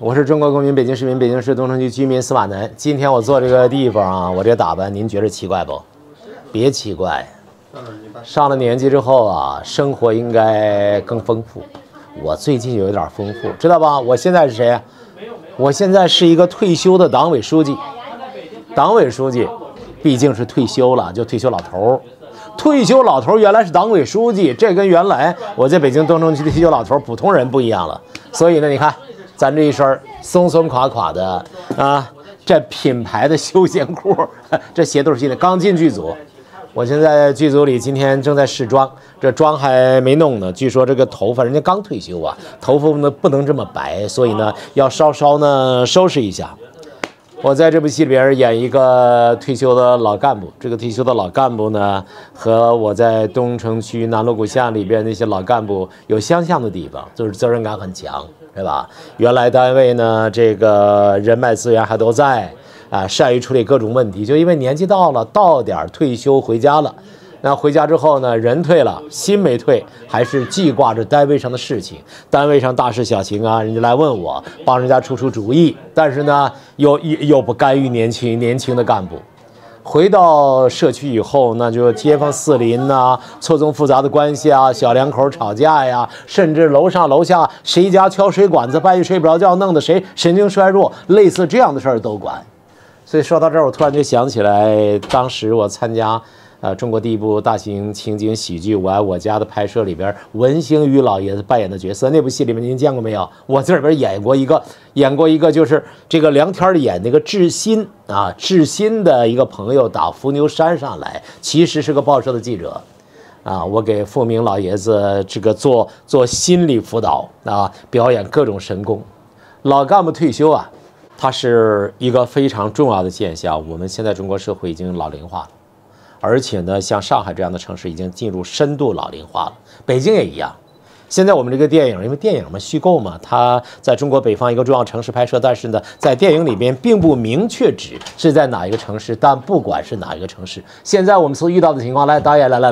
我是中国公民，北京市民，北京市东城区居民司马南。今天我坐这个地方啊，我这打扮您觉得奇怪不？别奇怪，上了年纪之后啊，生活应该更丰富。我最近有点丰富，知道吧？我现在是谁？我现在是一个退休的党委书记。党委书记毕竟是退休了，就退休老头儿。退休老头原来是党委书记，这跟原来我在北京东城区的退休老头普通人不一样了。所以呢，你看咱这一身松松垮垮的啊，这品牌的休闲裤，这鞋都是新的，刚进剧组。我现在剧组里今天正在试妆，这妆还没弄呢。据说这个头发人家刚退休啊，头发呢不能这么白，所以呢要稍稍呢收拾一下。我在这部戏里边演一个退休的老干部，这个退休的老干部呢，和我在东城区南锣鼓巷里边那些老干部有相像的地方，就是责任感很强，是吧？原来单位呢，这个人脉资源还都在啊，善于处理各种问题。就因为年纪到了，到点退休回家了。那回家之后呢，人退了，心没退，还是记挂着单位上的事情，单位上大事小情啊，人家来问我，帮人家出主意，但是呢，又不干预年轻的干部。回到社区以后，那就街坊四邻呐，错综复杂的关系啊，小两口吵架呀，甚至楼上楼下谁家敲水管子，半夜睡不着觉，弄得谁神经衰弱，类似这样的事儿都管。所以说到这儿，我突然就想起来，当时我参加中国第一部大型情景喜剧《我爱我家》的拍摄里边，文星宇老爷子扮演的角色，那部戏里面您见过没有？我这里边演过一个，就是这个梁天演那个志新啊，志新的一个朋友打伏牛山上来，其实是个报社的记者啊，我给傅明老爷子这个做心理辅导啊，表演各种神功。老干部退休啊，它是一个非常重要的现象。我们现在中国社会已经老龄化了。而且呢，像上海这样的城市已经进入深度老龄化了，北京也一样。现在我们这个电影，因为电影嘛，虚构嘛，它在中国北方一个重要城市拍摄，但是呢，在电影里边并不明确指是在哪一个城市，但不管是哪一个城市，现在我们所遇到的情况，来，导演来，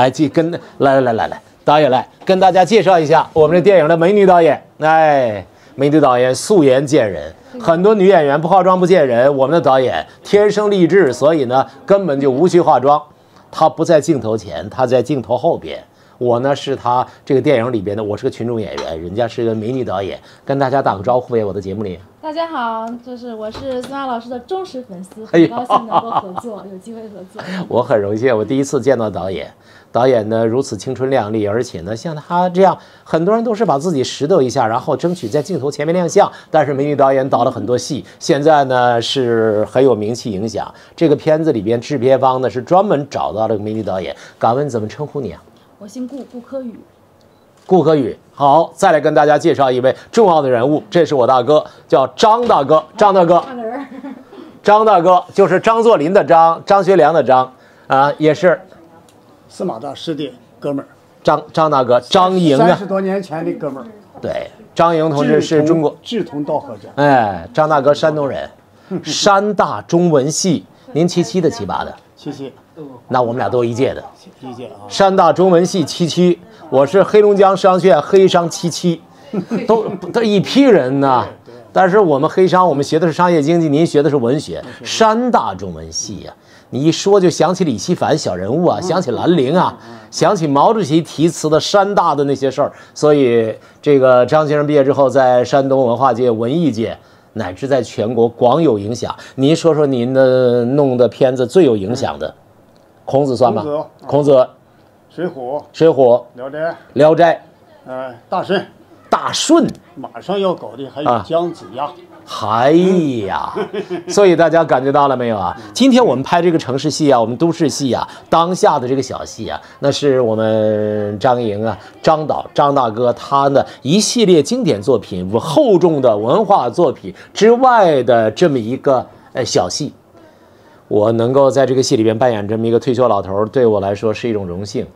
导演来跟大家介绍一下我们这电影的美女导演，美女导演素颜见人。很多女演员不化妆不见人，我们的导演天生丽质，所以呢根本就无需化妆。她不在镜头前，她在镜头后边。我呢是她这个电影里边的，我是个群众演员，人家是个美女导演。跟大家打个招呼呗，我的节目里。 大家好，我是司马老师的忠实粉丝，很高兴能够合作，有机会合作。 我很荣幸，我第一次见到导演。导演呢如此青春靓丽，而且呢像他这样，很多人都是把自己拾掇一下，然后争取在镜头前面亮相。但是美女导演导了很多戏，现在呢是很有名气影响。这个片子里边制片方呢是专门找到了美女导演。敢问怎么称呼你啊？ 我姓顾科宇。 顾科宇。好，再来跟大家介绍一位重要的人物，这是我大哥，叫张大哥。张大哥，张大哥就是张作霖的张，张学良的张啊，也是司马大师的哥们儿， 张大哥，张莹啊 ，30多年前的哥们儿。 对，张莹同志是中国志同道合者。 张大哥山东人，山大中文系，您77的78的 77， 那我们俩都一届的， 一届啊。 山大中文系77，我是黑龙江商学院黑商77，都一批人呢。但是我们黑商，我们学的是商业经济，您学的是文学，山大中文系呀。你一说就想起李希凡小人物啊，想起兰陵啊，想起毛主席题词的山大的那些事儿。所以这个张先生毕业之后，在山东文化界、文艺界，乃至在全国广有影响。您说说您的弄的片子最有影响的，孔子算吗？孔子， 水浒， 聊斋，大顺， 马上要搞的还有姜子牙。 哎呀，所以大家感觉到了没有啊？今天我们拍这个城市戏啊，我们都市戏啊，当下的这个小戏啊，那是我们张莹啊，张大哥他的一系列经典作品、厚重的文化作品之外的这么一个小戏。我能够在这个戏里边扮演这么一个退休老头，对我来说是一种荣幸。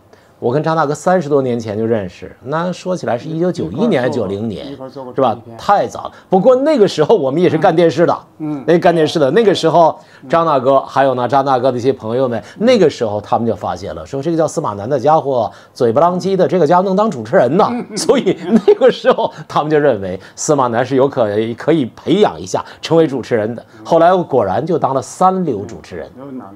我跟张大哥30多年前就认识，那说起来是1991年、90年，是吧？太早了。不过那个时候我们也是干电视的，干电视的。那个时候张大哥还有呢张大哥的一些朋友们，那个时候他们就发现了，说这个叫司马南的家伙嘴巴浪叽的，这个家伙能当主持人呢。所以那个时候他们就认为司马南是可以培养一下成为主持人的。后来果然就当了3流主持人。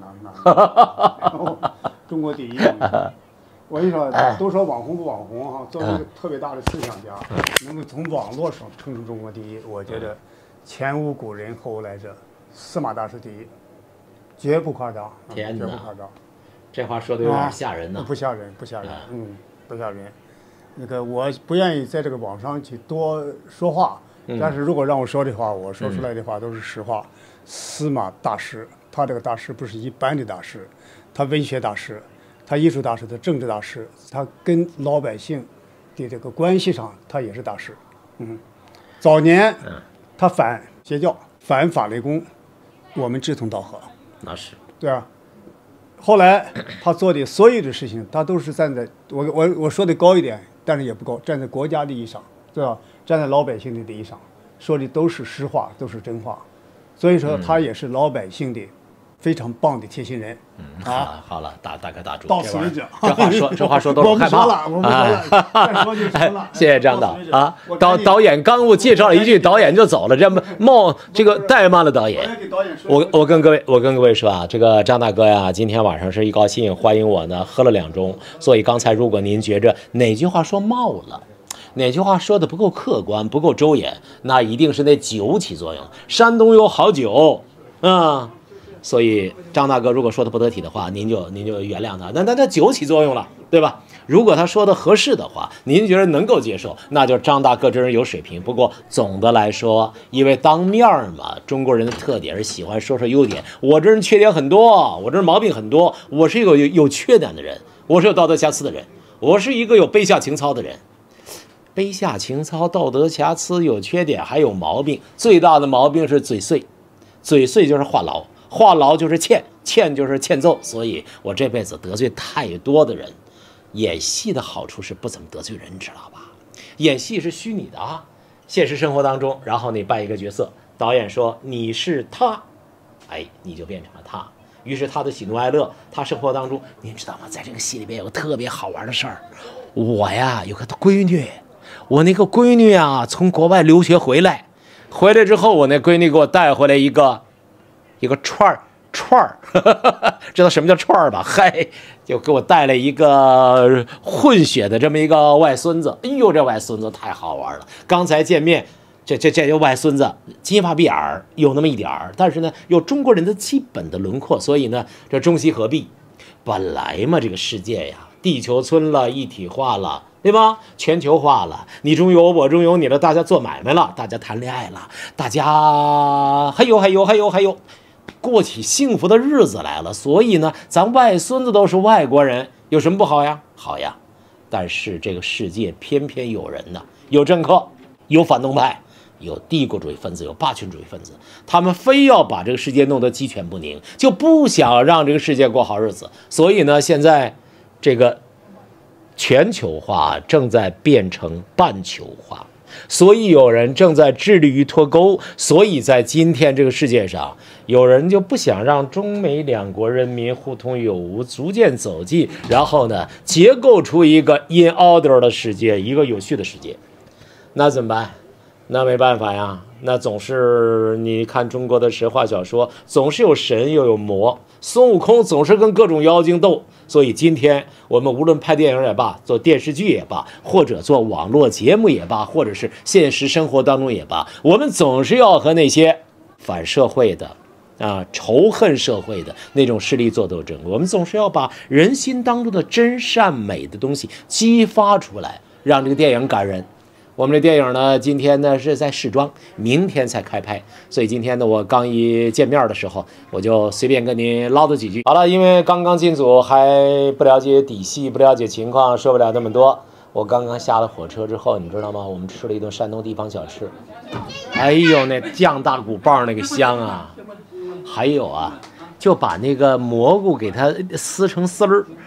中国第一。我跟你说，都说网红不网红哈，作为一个特别大的思想家，能够从网络上称出中国第一，我觉得前无古人后无来者，司马大师第一，绝不夸张。 天哪， 绝不夸张。 这话说的有点吓人呢。 不吓人，不吓人，不吓人。那个我不愿意在这个网上去多说话，但是如果让我说的话，我说出来的话都是实话。司马大师，他这个大师不是一般的大师，他文学大师。他艺术大师，他政治大师，他跟老百姓的这个关系上，他也是大师。早年他反邪教，反法轮功，我们志同道合。 那是对啊。后来他做的所有的事情，他都是站在我说的高一点，但是也不高，站在国家利益上，对吧？站在老百姓的利益上，说的都是实话，都是真话。所以说，他也是老百姓的非常棒的贴心人。 好了，大哥大主， 到此为止。 这话说都是害怕了，我不说了，再说就说了。 谢谢张导啊！导演刚给我介绍了一句，导演就走了，这个怠慢了导演。我跟各位说啊，这个张大哥呀，今天晚上是一高兴欢迎我呢，喝了2盅，所以刚才如果您觉着哪句话说冒了，哪句话说的不够客观、不够周延，那一定是那酒起作用。山东有好酒，所以张大哥如果说的不得体的话，您就原谅他。那酒起作用了，对吧？如果他说的合适的话，您觉得能够接受，那就张大哥这人有水平。不过总的来说，因为当面嘛，中国人的特点是喜欢说优点。我这人缺点很多，我这人毛病很多，我是一个有缺点的人，我是有道德瑕疵的人，我是一个有卑下情操的人。卑下情操、道德瑕疵、有缺点还有毛病，最大的毛病是嘴碎，嘴碎就是话痨。话痨就是欠就是欠揍，所以我这辈子得罪太多的人。演戏的好处是不怎么得罪人，知道吧？演戏是虚拟的啊，现实生活当中，然后你扮一个角色，导演说你是他，你就变成了他。于是他的喜怒哀乐，他生活当中，您知道吗？在这个戏里边有个特别好玩的事儿，我呀有个闺女，我那个闺女啊从国外留学回来之后，我那闺女给我带回来一个串儿，知道什么叫串儿吧？就给我带了一个混血的这么一个外孙子。哎呦，这外孙子太好玩了！刚才见面，这外孙子金发碧眼，有那么一点儿，但是呢，有中国人的基本的轮廓，所以呢，这中西合璧。本来嘛，这个世界呀，地球村了，一体化了。对吧？全球化了，你中有我中有你了，大家做买卖了，大家谈恋爱了，大家还有，过起幸福的日子来了。所以呢，咱外孙子都是外国人，有什么不好呀？好呀。但是这个世界偏偏有人呢，有政客，有反动派，有帝国主义分子，有霸权主义分子，他们非要把这个世界弄得鸡犬不宁，就不想让这个世界过好日子。所以呢，现在这个全球化正在变成半球化，所以有人正在致力于脱钩。所以在今天这个世界上，有人就不想让中美两国人民互通有无，逐渐走近，然后呢，结构出一个 in order 的世界，一个有序的世界。那怎么办？那没办法呀，那总是你看中国的神话小说，总是有神又有魔，孙悟空总是跟各种妖精斗。所以今天我们无论拍电影也罢，做电视剧也罢，或者做网络节目也罢，或者是现实生活当中也罢，我们总是要和那些反社会的仇恨社会的那种势力做斗争。我们总是要把人心当中的真善美的东西激发出来，让这个电影感人。我们这电影呢，今天呢是在试装，明天才开拍，所以今天呢，我刚一见面的时候，我就随便跟您唠叨几句。好了，因为刚刚进组，还不了解底细，不了解情况，说不了那么多。我刚刚下了火车之后，你知道吗？我们吃了一顿山东地方小吃，哎呦，那酱大骨棒那个香啊！还有啊，就把那个蘑菇给它撕成丝儿，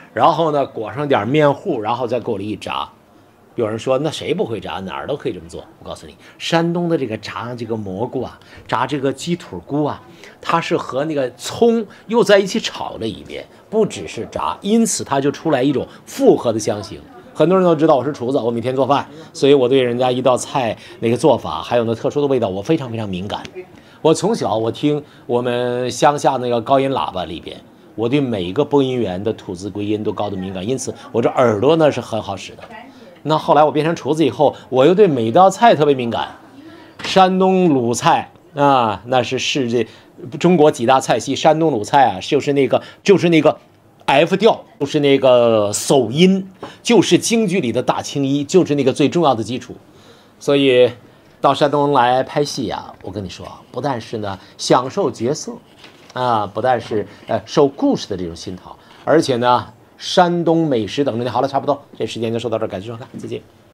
然后呢裹上点面糊，然后在锅里一炸。有人说那谁不会炸，哪儿都可以这么做。我告诉你，山东的这个炸这个蘑菇啊，炸这个鸡腿菇啊，它是和那个葱又在一起炒了一遍，不只是炸，因此它就出来一种复合的香型。很多人都知道我是厨子，我每天做饭，所以我对人家一道菜那个做法还有那特殊的味道，我非常非常敏感。我从小我听我们乡下那个高音喇叭里边，我对每一个播音员的吐字归音都高度敏感，因此我这耳朵呢是很好使的。那后来我变成厨子以后，我又对每道菜特别敏感。山东鲁菜啊，那是世界中国几大菜系，山东鲁菜啊，就是那个 F 调，就是那个首音，就是京剧里的大青衣，就是那个最重要的基础。所以到山东来拍戏啊，我跟你说，不但是呢享受角色啊，不但是受故事的这种熏陶，而且呢山东美食等着你。好了，差不多这时间就说到这儿，感谢收看，再见。